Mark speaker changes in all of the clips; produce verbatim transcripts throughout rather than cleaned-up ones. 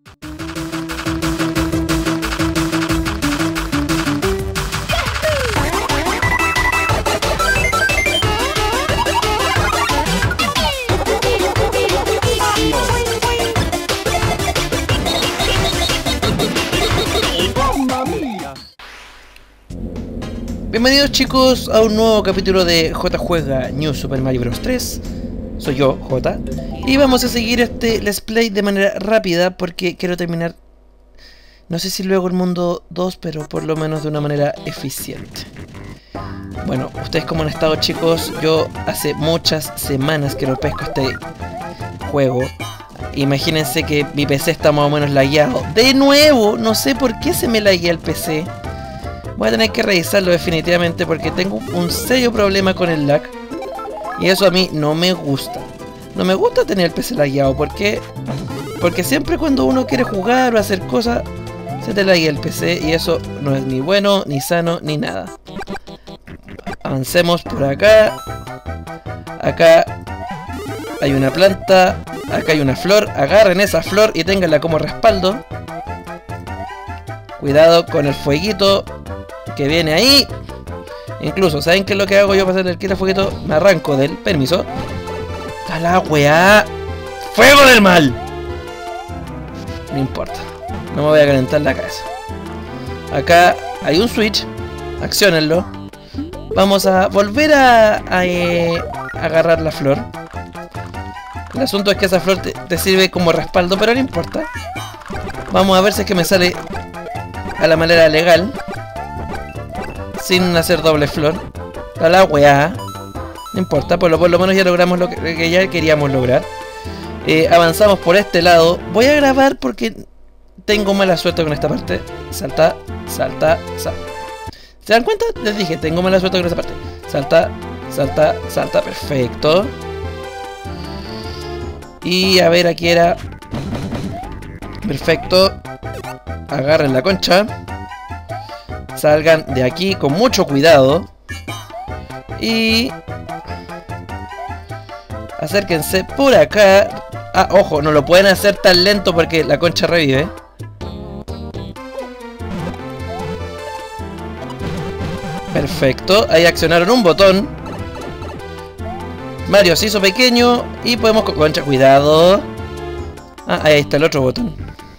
Speaker 1: Bienvenidos chicos a un nuevo capítulo de J Juega New Super Mario Bros. tres. Soy yo, J. Y vamos a seguir este Let's Play de manera rápida porque quiero terminar, no sé si luego el mundo dos, pero por lo menos de una manera eficiente. Bueno, ustedes como han estado chicos, yo hace muchas semanas que no pesco este juego. Imagínense que mi P C está más o menos lagueado. De nuevo, no sé por qué se me laguea el P C. Voy a tener que revisarlo definitivamente porque tengo un serio problema con el lag. Y eso a mí no me gusta. No me gusta tener el P C lagueado. ¿Por qué? Porque siempre cuando uno quiere jugar o hacer cosas, se te laguea el P C. Y eso no es ni bueno, ni sano, ni nada. Avancemos por acá. Acá hay una planta. Acá hay una flor. Agarren esa flor y ténganla como respaldo. Cuidado con el fueguito que viene ahí. Incluso, ¿saben qué es lo que hago yo para hacer el quita fueguito? Me arranco del permiso. ¡A la weá! ¡Fuego del mal! No importa. No me voy a calentar la cabeza. Acá hay un switch. Acciónenlo. Vamos a volver a, a, eh, a agarrar la flor. El asunto es que esa flor te, te sirve como respaldo, pero no importa. Vamos a ver si es que me sale a la manera legal, sin hacer doble flor. A la weá. No importa, por lo, por lo menos ya logramos lo que, que ya queríamos lograr. eh, Avanzamos por este lado. Voy a grabar porque tengo mala suerte con esta parte. Salta, salta, salta. ¿Se dan cuenta? Les dije, tengo mala suerte con esta parte. Salta, salta, salta, perfecto. Y a ver, aquí era. Perfecto. Agarren la concha. Salgan de aquí con mucho cuidado. Y acérquense por acá. Ah, ojo, no lo pueden hacer tan lento porque la concha revive. Perfecto, ahí accionaron un botón. Mario se hizo pequeño y podemos... Concha, cuidado. Ah, ahí está el otro botón.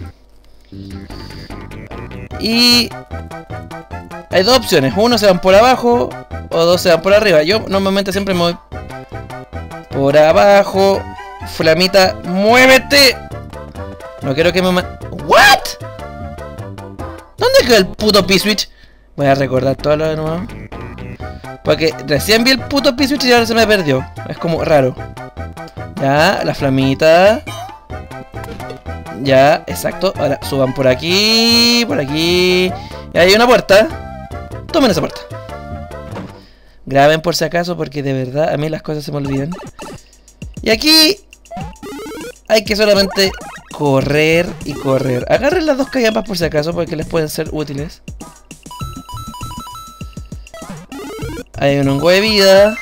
Speaker 1: Y hay dos opciones, uno se van por abajo o dos se van por arriba. Yo normalmente siempre me voy por abajo. Flamita, muévete. No quiero que me... ¿What? ¿Dónde quedó el puto P-Switch? Voy a recordar todo lo de nuevo, porque recién vi el puto P-Switch y ahora se me perdió. Es como raro. Ya, la flamita. Ya, exacto. Ahora suban por aquí, por aquí. Y hay una puerta. Tomen esa puerta. Graben por si acaso, porque de verdad a mí las cosas se me olvidan. Y aquí hay que solamente correr y correr. Agarren las dos callampas por si acaso, porque les pueden ser útiles. Hay un hongo de vida.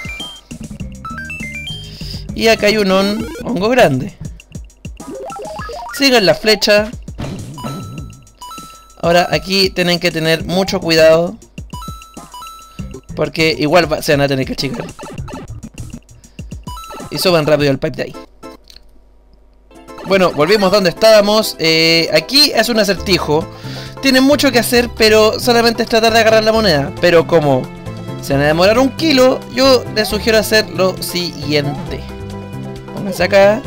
Speaker 1: Y acá hay un on hongo grande. Sigan la flecha. Ahora aquí tienen que tener mucho cuidado, porque igual se van a tener que achicar. Y suban rápido el pipe de ahí. Bueno, volvimos donde estábamos. eh, Aquí es un acertijo. Tienen mucho que hacer, pero solamente es tratar de agarrar la moneda. Pero como se van a demorar un kilo, yo les sugiero hacer lo siguiente. Pónganse acá.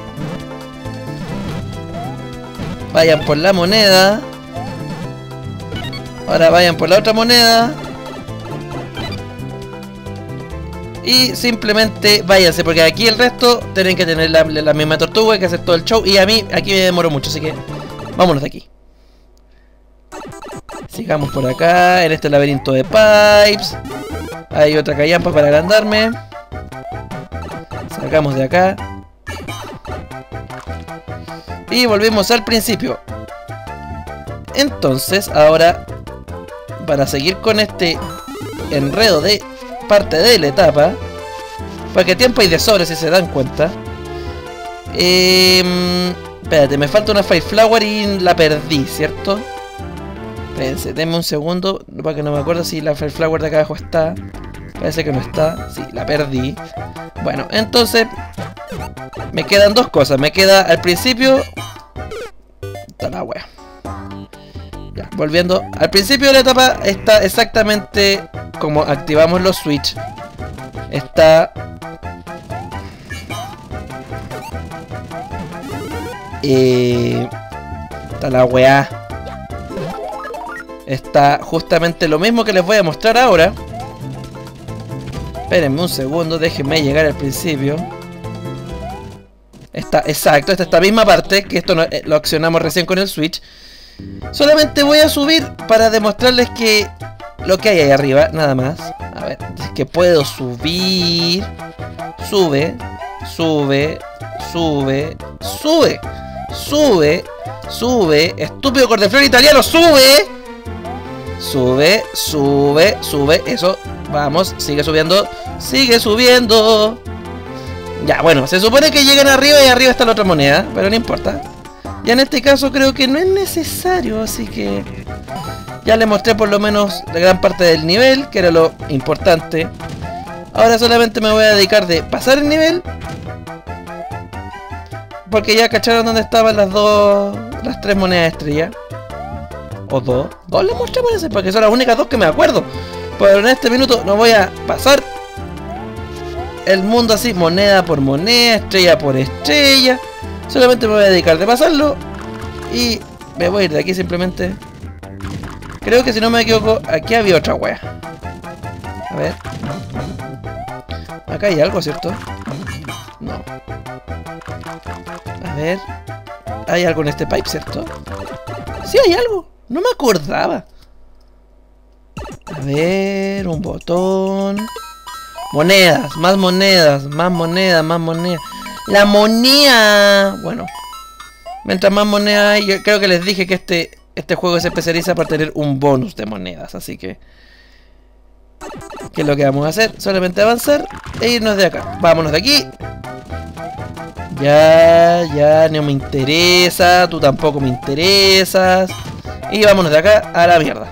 Speaker 1: Vayan por la moneda. Ahora vayan por la otra moneda. Y simplemente váyanse, porque aquí el resto tienen que tener la, la misma tortuga, hay que hacer todo el show. Y a mí aquí me demoro mucho, así que vámonos de aquí. Sigamos por acá, en este laberinto de pipes. Hay otra callampa para agrandarme. Sacamos de acá. Y volvemos al principio. Entonces, ahora, para seguir con este enredo de parte de la etapa, porque tiempo hay de sobra si se dan cuenta, eh, Espérate, me falta una Fire Flower y la perdí, ¿cierto? Espérense, denme un segundo para que no me acuerdo si la Fire Flower de acá abajo está. Parece que no está. Sí, la perdí. Bueno, entonces me quedan dos cosas. Me queda al principio... Está la wea. Ya, volviendo. Al principio de la etapa está exactamente como activamos los switch. Está... Eh, está la weá. Está justamente lo mismo que les voy a mostrar ahora. Espérenme un segundo, déjenme llegar al principio. Está, exacto, esta esta misma parte, que esto no, eh, lo accionamos recién con el switch. Solamente voy a subir para demostrarles que lo que hay ahí arriba, nada más. A ver, es que puedo subir. Sube, sube, sube, sube, sube, sube. Estúpido cordeflor italiano, sube. Sube, sube, sube. Eso, vamos, sigue subiendo. Sigue subiendo. Ya, bueno, se supone que llegan arriba y arriba está la otra moneda, pero no importa. Ya en este caso creo que no es necesario, así que ya les mostré por lo menos la gran parte del nivel, que era lo importante. Ahora solamente me voy a dedicar de pasar el nivel, porque ya cacharon dónde estaban las dos, las tres monedas estrella. O dos, dos les mostré parece, porque son las únicas dos que me acuerdo. Pero en este minuto no voy a pasar el mundo así, moneda por moneda, estrella por estrella. Solamente me voy a dedicar de pasarlo y me voy a ir de aquí simplemente. Creo que si no me equivoco, aquí había otra wea. A ver. Acá hay algo, ¿cierto? No. A ver. Hay algo en este pipe, ¿cierto? Sí, hay algo. No me acordaba. A ver, un botón. Monedas, más monedas, más monedas, más monedas. La moneda. Bueno, mientras más monedas hay, yo creo que les dije que este, este juego se especializa para tener un bonus de monedas. Así que, ¿qué es lo que vamos a hacer? Solamente avanzar e irnos de acá. Vámonos de aquí. Ya, ya, no me interesa. Tú tampoco me interesas. Y vámonos de acá a la mierda.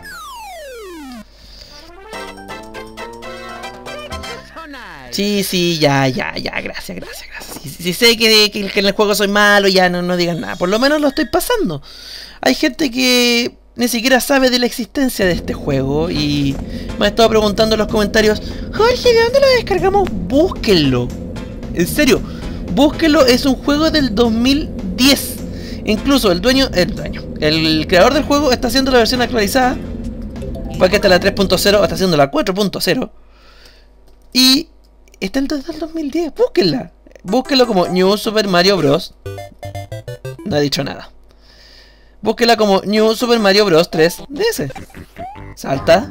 Speaker 1: Sí, sí, ya, ya, ya, gracias, gracias, gracias. Si sí, sí, sé que, que, que en el juego soy malo, ya no, no digan nada. Por lo menos lo estoy pasando. Hay gente que ni siquiera sabe de la existencia de este juego y me ha estado preguntando en los comentarios: Jorge, ¿de dónde lo descargamos? Búsquenlo. En serio, búsquenlo, es un juego del dos mil diez. Incluso el dueño, el dueño, el creador del juego está haciendo la versión actualizada. Porque está la tres punto cero, está haciendo la cuatro punto cero. Y está el del dos mil diez, búsquenla. Búsquenlo como New Super Mario Bros. No he dicho nada. Búsquenla como New Super Mario Bros. tres D S. Salta.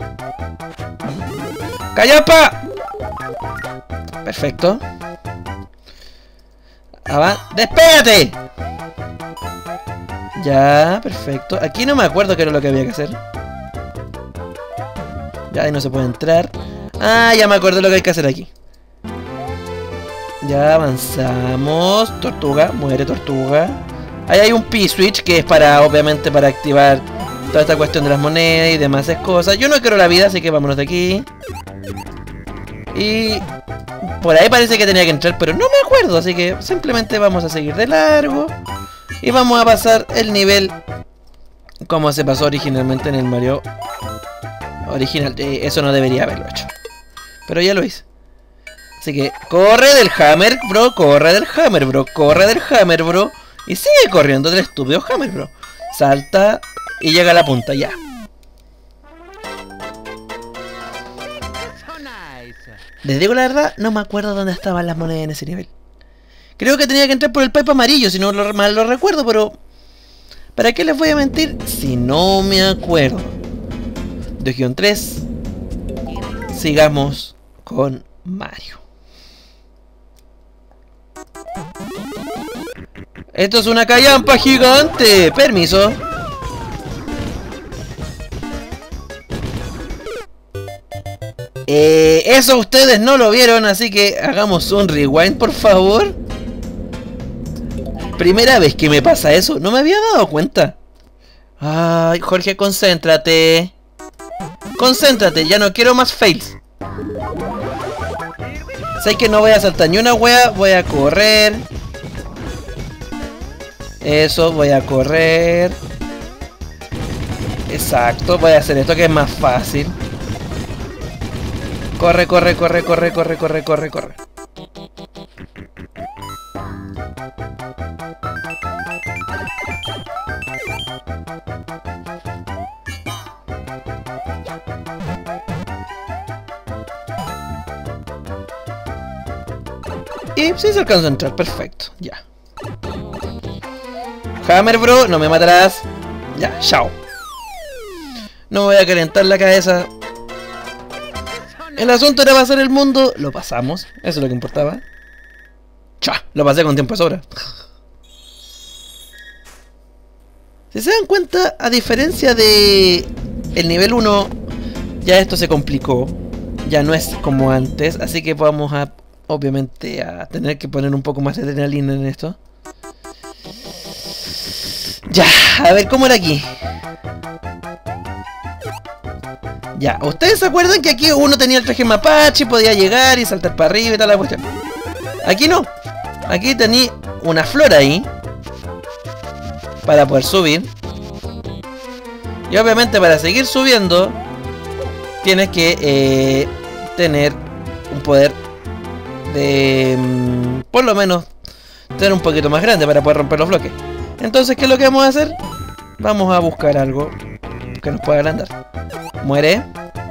Speaker 1: ¡Callapa! Perfecto. Avan ¡Despégate! Ya, perfecto. Aquí no me acuerdo qué era lo que había que hacer. Ya, ahí no se puede entrar. Ah, ya me acuerdo lo que hay que hacer aquí. Ya avanzamos. Tortuga, muere tortuga. Ahí hay un P-Switch que es para, obviamente, para activar toda esta cuestión de las monedas y demás cosas. Yo no quiero la vida, así que vámonos de aquí. Y por ahí parece que tenía que entrar, pero no me acuerdo, así que simplemente vamos a seguir de largo. Y vamos a pasar el nivel como se pasó originalmente en el Mario original. Eh, eso no debería haberlo hecho, pero ya lo hice. Así que corre del Hammer, bro. Corre del Hammer, bro. Corre del Hammer, bro. Y sigue corriendo del estúpido Hammer, bro. Salta y llega a la punta, ya. Les digo la verdad, no me acuerdo dónde estaban las monedas en ese nivel. Creo que tenía que entrar por el pipe amarillo, si no lo, mal lo recuerdo, pero ¿para qué les voy a mentir si no me acuerdo? dos guión tres. Sigamos con Mario. Esto es una callampa gigante. Permiso. Eh, eso ustedes no lo vieron, así que hagamos un rewind, por favor. Primera vez que me pasa eso, no me había dado cuenta. Ay, Jorge, concéntrate. Concéntrate, ya no quiero más fails. Sé que no voy a saltar ni una wea, voy a correr. Eso, voy a correr. Exacto, voy a hacer esto que es más fácil. Corre, corre, corre, corre, corre, corre, corre, corre. Y sí se alcanza a entrar, perfecto, ya. Hammer, bro, no me matarás. Ya, chao. No me voy a calentar la cabeza. El asunto era pasar el mundo. Lo pasamos, eso es lo que importaba. Cha, lo pasé con tiempo de sobra. Si se dan cuenta, a diferencia de el nivel uno, ya esto se complicó. Ya no es como antes, así que vamos a, obviamente, a tener que poner un poco más de adrenalina en esto. Ya, a ver, ¿cómo era aquí? Ya, ¿ustedes se acuerdan que aquí uno tenía el traje mapache, podía llegar y saltar para arriba y tal la cuestión? Aquí no. Aquí tenía una flor ahí para poder subir. Y obviamente para seguir subiendo tienes que eh, tener un poder de... Mm, por lo menos tener un poquito más grande para poder romper los bloques. Entonces, ¿qué es lo que vamos a hacer? Vamos a buscar algo que nos pueda agrandar. Muere.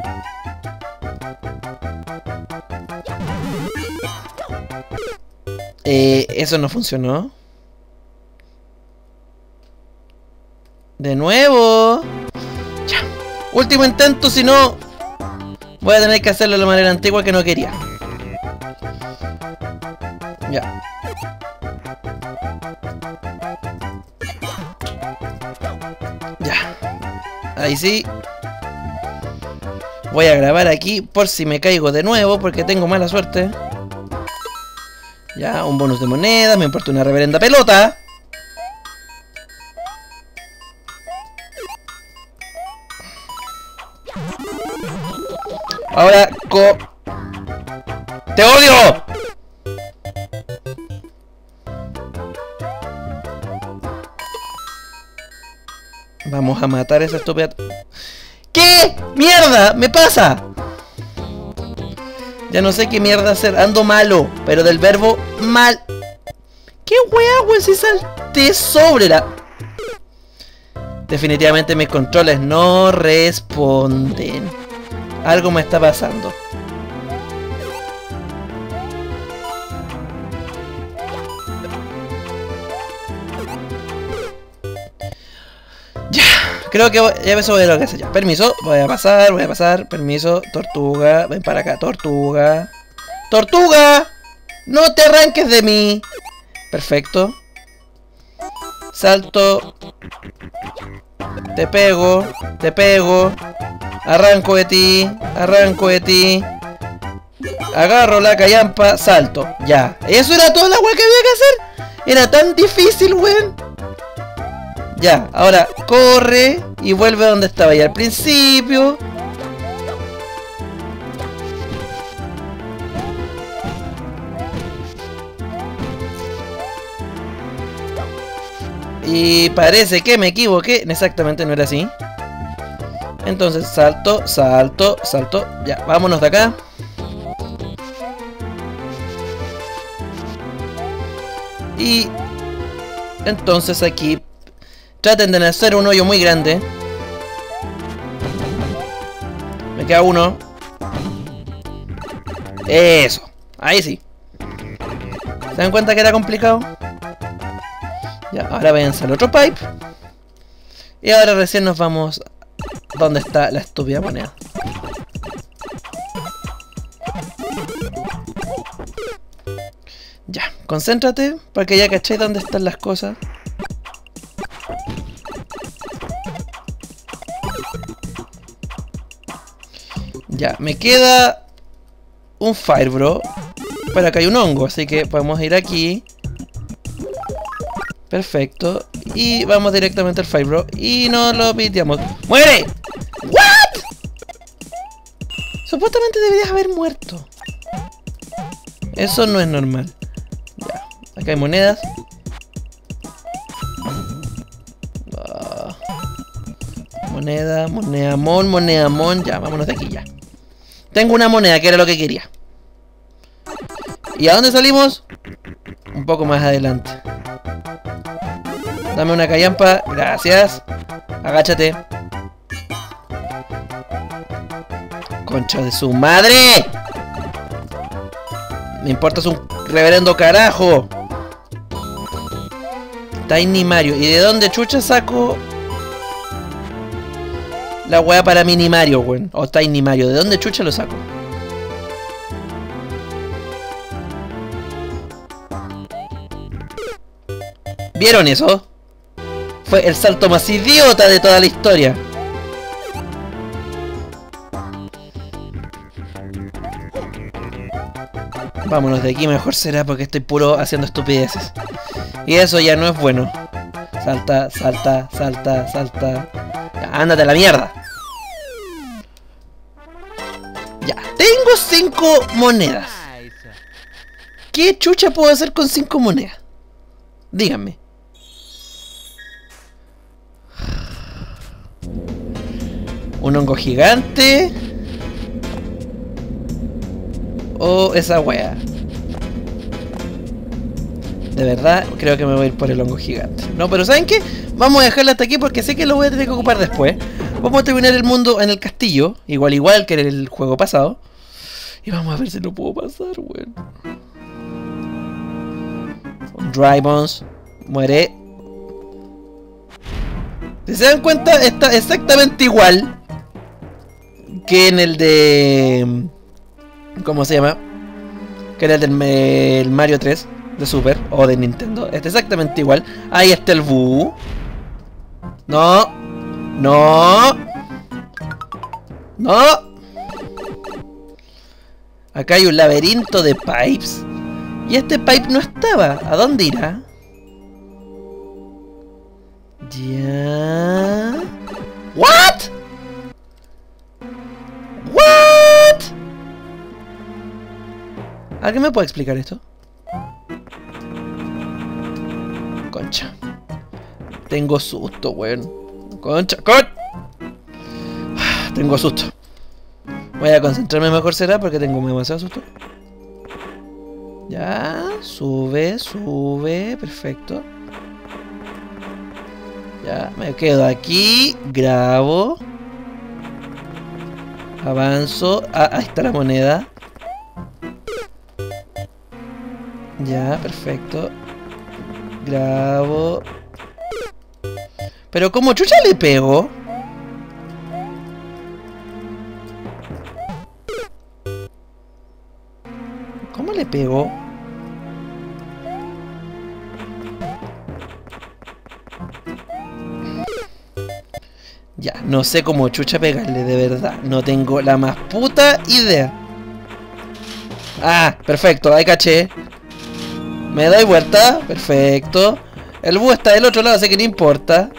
Speaker 1: Eh, eso no funcionó. De nuevo. Ya. Último intento, si no voy a tener que hacerlo de la manera antigua que no quería. Ya. Ya. Ahí sí. Voy a grabar aquí por si me caigo de nuevo, porque tengo mala suerte. Ya, un bonus de moneda, me importa una reverenda pelota. Ahora, co... ¡Te odio! Vamos a matar a esa estúpida... ¿Qué mierda me pasa? Ya no sé qué mierda hacer. Ando malo, pero del verbo mal. ¿Qué wea, weón? Si salté sobre la... Definitivamente mis controles no responden. Algo me está pasando. Ya, creo que voy, ya me voy a lo que hacer ya. Permiso, voy a pasar, voy a pasar. Permiso, tortuga, ven para acá, tortuga. ¡Tortuga! ¡No te arranques de mí! Perfecto. Salto. Te pego, te pego. Arranco de ti, arranco de ti. Agarro la callampa, salto. Ya, eso era toda la weá que había que hacer. Era tan difícil, weón. Ya, ahora corre y vuelve a donde estaba ya al principio. Y parece que me equivoqué. Exactamente, no era así. Entonces salto, salto, salto. Ya, vámonos de acá. Y entonces aquí traten de hacer un hoyo muy grande. Me queda uno. Eso, ahí sí. ¿Se dan cuenta que era complicado? Ya, ahora váyanse al otro pipe. Y ahora recién nos vamos... ¿Dónde está la estúpida moneda? Ya, concéntrate, porque ya caché dónde están las cosas. Ya, me queda un Fire Bro, pero acá hay un hongo, así que podemos ir aquí. Perfecto. Y vamos directamente al Fibro. Y no lo piteamos. ¡Muere! ¿What? Supuestamente deberías haber muerto. Eso no es normal. Ya. Acá hay monedas. Ah. Moneda, moneda, mon, moneda, mon. Ya, vámonos de aquí ya. Tengo una moneda, que era lo que quería. ¿Y a dónde salimos? Un poco más adelante. Dame una callampa, gracias. Agáchate. Concha de su madre. Me importas un reverendo carajo. Tiny Mario. ¿Y de dónde chucha saco la weá para Mini Mario, weón? O Tiny Mario. ¿De dónde chucha lo saco? ¿Vieron eso? Fue el salto más idiota de toda la historia. Vámonos de aquí, mejor será porque estoy puro haciendo estupideces. Y eso ya no es bueno. Salta, salta, salta, salta. Ya, ándate a la mierda. Ya, tengo cinco monedas. ¿Qué chucha puedo hacer con cinco monedas? Díganme. Un hongo gigante. O esa wea. De verdad, creo que me voy a ir por el hongo gigante. No, pero ¿saben qué? Vamos a dejarlo hasta aquí porque sé que lo voy a tener que ocupar después. Vamos a terminar el mundo en el castillo. Igual, igual que en el juego pasado. Y vamos a ver si lo puedo pasar, weón. Dry Bones. Muere. Si se dan cuenta, está exactamente igual que en el de... ¿Cómo se llama? Que era el del el Mario tres de Super o de Nintendo. Está exactamente igual. Ahí está el Boo. No. No. No. Acá hay un laberinto de pipes. Y este pipe no estaba. ¿A dónde irá? Ya. What? What? ¿Alguien me puede explicar esto? Concha. Tengo susto, weón. Concha, con. Tengo susto. Voy a concentrarme mejor será porque tengo demasiado susto. Ya, sube, sube, perfecto. Ya, me quedo aquí, grabo. Avanzo. Ah, ahí está la moneda. Ya, perfecto. Grabo. Pero como chucha le pego. ¿Cómo le pego? Ya, no sé cómo chucha pegarle, de verdad. No tengo la más puta idea. Ah, perfecto, ahí caché. Me doy vuelta, perfecto. El búho está del otro lado, así que no importa.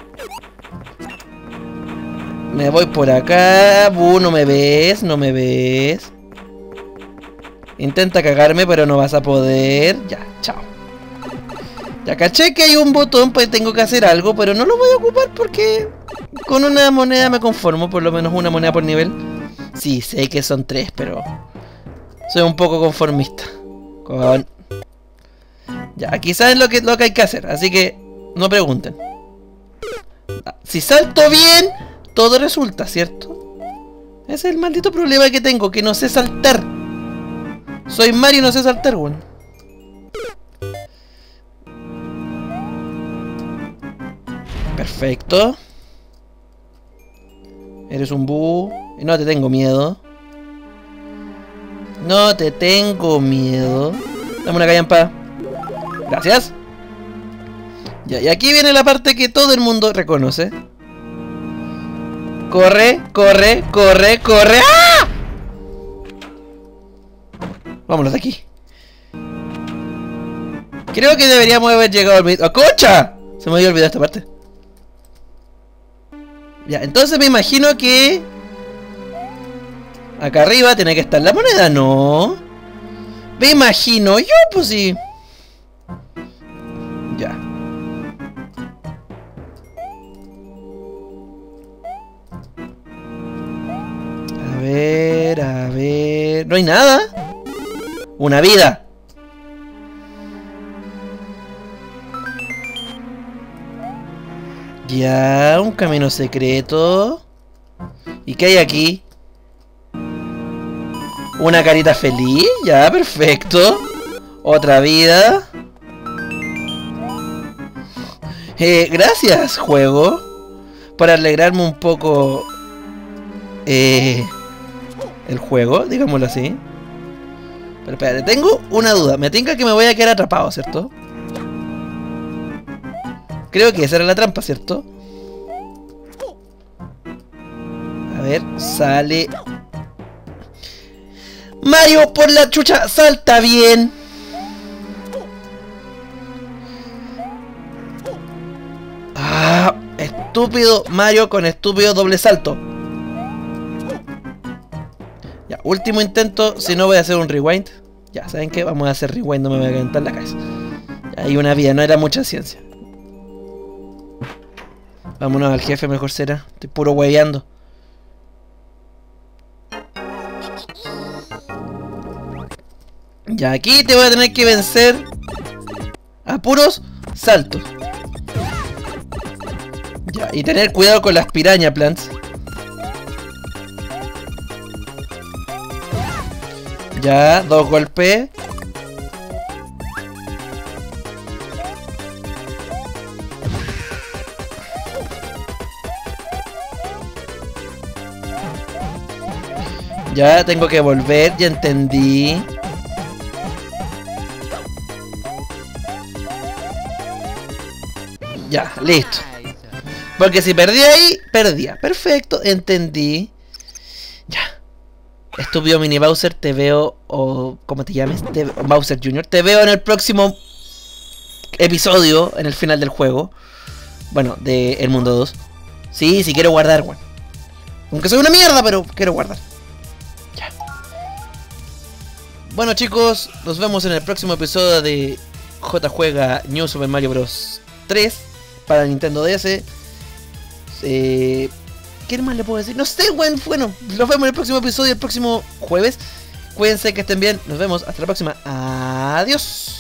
Speaker 1: Me voy por acá. Búho, no me ves, no me ves. Intenta cagarme, pero no vas a poder. Ya, chao. Ya caché que hay un botón, pues tengo que hacer algo, pero no lo voy a ocupar porque con una moneda me conformo, por lo menos una moneda por nivel. Sí, sé que son tres, pero soy un poco conformista. Con... Ya, aquí saben lo que, lo que hay que hacer, así que no pregunten. Si salto bien, todo resulta, ¿cierto? Ese es el maldito problema que tengo, que no sé saltar. Soy Mario y no sé saltar, weón. Perfecto. Eres un búho. Y no te tengo miedo. No te tengo miedo. Dame una callampa. Gracias. Ya, y aquí viene la parte que todo el mundo reconoce. Corre, corre, corre, corre. ¡Ah! Vámonos de aquí. Creo que deberíamos haber llegado al medio. ¡Oh, concha! Se me había olvidado esta parte. Ya, entonces me imagino que... acá arriba tiene que estar la moneda, ¿no? Me imagino yo, pues sí. Ya. A ver, a ver... no hay nada. Una vida. Ya, un camino secreto. ¿Y qué hay aquí? Una carita feliz. Ya, perfecto. Otra vida. Eh, gracias, juego. Por alegrarme un poco... Eh... el juego, digámoslo así. Pero espérate, tengo una duda. Me tinca que me voy a quedar atrapado, ¿cierto? Creo que esa era la trampa, ¿cierto? A ver, sale... Mario, por la chucha, salta bien. Ah, estúpido Mario con estúpido doble salto. Ya, último intento, si no voy a hacer un rewind. Ya, ¿saben qué? Vamos a hacer rewind, no me voy a calentar la cabeza. Ya, hay una vida, no era mucha ciencia. Vámonos al jefe, mejor será. Estoy puro hueveando. Ya, aquí te voy a tener que vencer a puros saltos. Ya, y tener cuidado con las piraña plants. Ya, dos golpes. Ya, tengo que volver, ya entendí. Ya, listo. Porque si perdí ahí, perdía. Perfecto, entendí. Ya. Estúpido Mini Bowser, te veo, o como te llames, te, Bowser junior Te veo en el próximo episodio, en el final del juego. Bueno, de El Mundo dos. Sí, sí quiero guardar, weón. Aunque soy una mierda, pero quiero guardar. Ya. Bueno, chicos, nos vemos en el próximo episodio de J Juega New Super Mario Bros. tres para Nintendo D S. Eh, ¿Qué más le puedo decir? No sé, bueno, bueno, nos vemos en el próximo episodio, el próximo jueves. Cuídense, que estén bien. Nos vemos hasta la próxima. Adiós.